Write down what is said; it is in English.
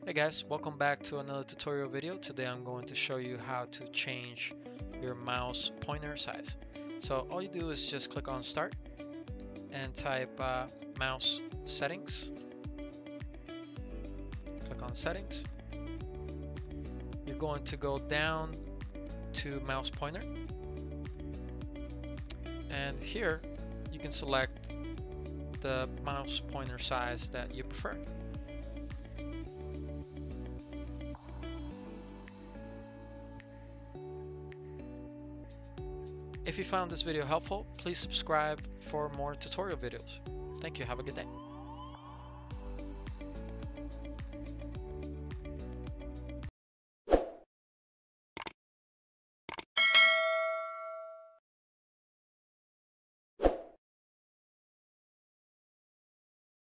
Hey guys, welcome back to another tutorial video. Today I'm going to show you how to change your mouse pointer size. So all you do is just click on Start and type mouse settings. Click on Settings. You're going to go down to mouse pointer. And here you can select the mouse pointer size that you prefer. If you found this video helpful, please subscribe for more tutorial videos. Thank you. Have a good day.